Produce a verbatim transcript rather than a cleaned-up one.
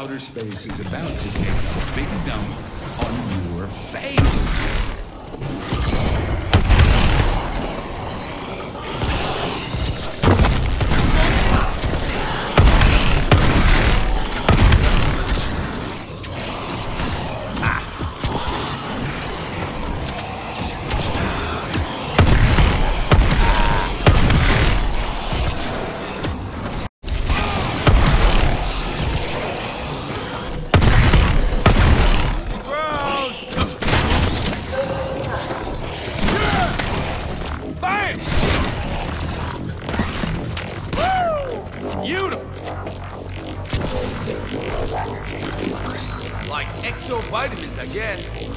outer space is about to take a big dump on your face. Like exo vitamins, I guess.